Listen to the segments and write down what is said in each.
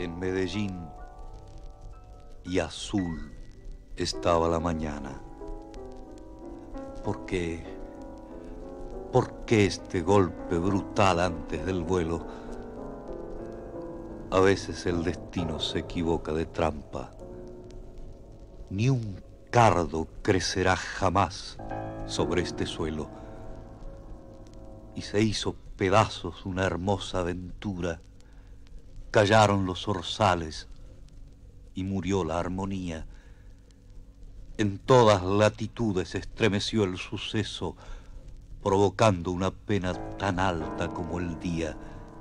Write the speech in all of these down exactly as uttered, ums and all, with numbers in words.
En Medellín y azul estaba la mañana. ¿Por qué? ¿Por qué este golpe brutal antes del vuelo? A veces el destino se equivoca de trampa. Ni un cardo crecerá jamás sobre este suelo. Y se hizo pedazos una hermosa aventura. Callaron los orzales y murió la armonía. En todas latitudes estremeció el suceso, provocando una pena tan alta como el día.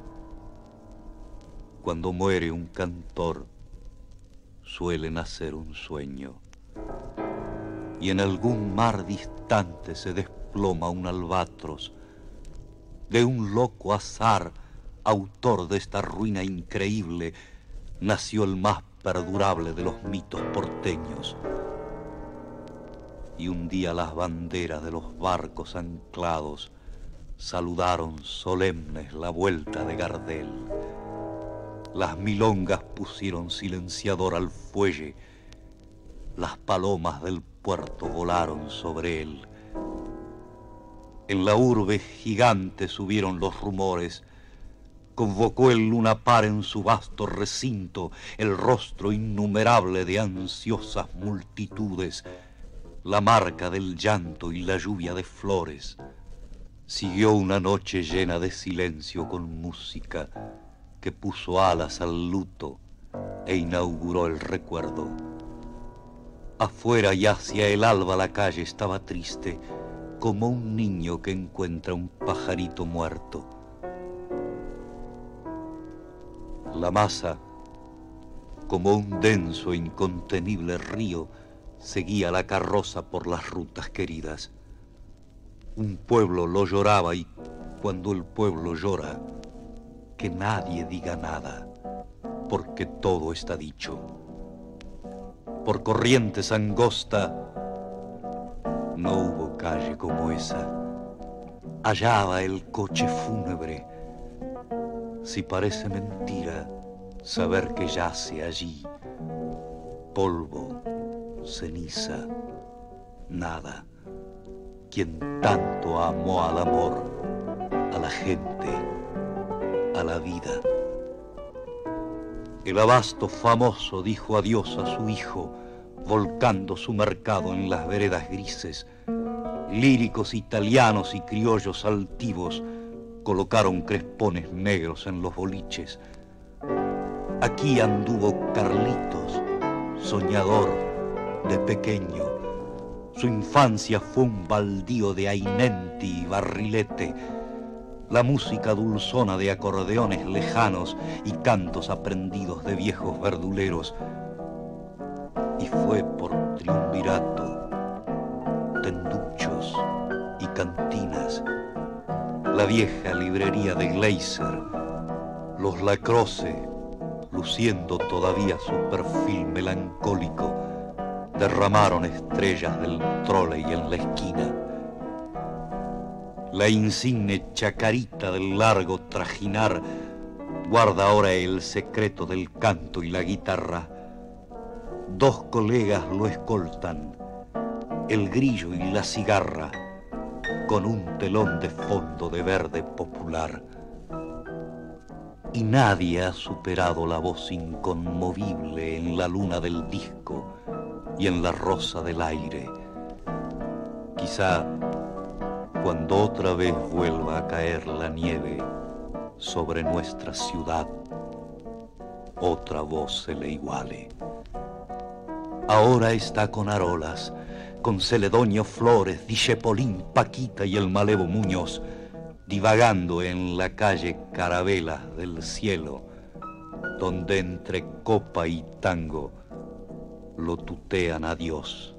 Cuando muere un cantor, suele nacer un sueño, y en algún mar distante se desploma un albatros. De un loco azar, autor de esta ruina increíble, nació el más perdurable de los mitos porteños. Y un día las banderas de los barcos anclados saludaron solemnes la vuelta de Gardel. Las milongas pusieron silenciador al fuelle, las palomas del puerto volaron sobre él. En la urbe gigante subieron los rumores, convocó el lunapar en su vasto recinto el rostro innumerable de ansiosas multitudes, la marca del llanto y la lluvia de flores. Siguió una noche llena de silencio con música que puso alas al luto e inauguró el recuerdo. Afuera y hacia el alba la calle estaba triste, como un niño que encuentra un pajarito muerto. La masa, como un denso e incontenible río, seguía la carroza por las rutas queridas. Un pueblo lo lloraba y cuando el pueblo llora, que nadie diga nada, porque todo está dicho. Por Corrientes angosta no hubo calle como esa. Allá va el coche fúnebre. Si parece mentira saber que yace allí polvo, ceniza, nada. Quien tanto amó al amor, a la gente, a la vida. El abasto famoso dijo adiós a su hijo, volcando su mercado en las veredas grises. Líricos italianos y criollos altivos colocaron crespones negros en los boliches. Aquí anduvo Carlitos, soñador de pequeño. Su infancia fue un baldío de Ainenti y barrilete, la música dulzona de acordeones lejanos y cantos aprendidos de viejos verduleros. Y fue por triunvirato, tenduchos y cantinas, la vieja librería de Gleiser, los Lacroze, luciendo todavía su perfil melancólico, derramaron estrellas del trole y en la esquina. La insigne chacarita del largo trajinar guarda ahora el secreto del canto y la guitarra. Dos colegas lo escoltan, el grillo y la cigarra, con un telón de fondo de verde popular. Y nadie ha superado la voz inconmovible en la luna del disco y en la rosa del aire. Quizá cuando otra vez vuelva a caer la nieve sobre nuestra ciudad, otra voz se le iguale. Ahora está con Arolas, con Celedonio Flores, Dichepolín, Paquita y el malevo Muñoz, divagando en la calle Carabelas del cielo, donde entre copa y tango lo tutean a Dios.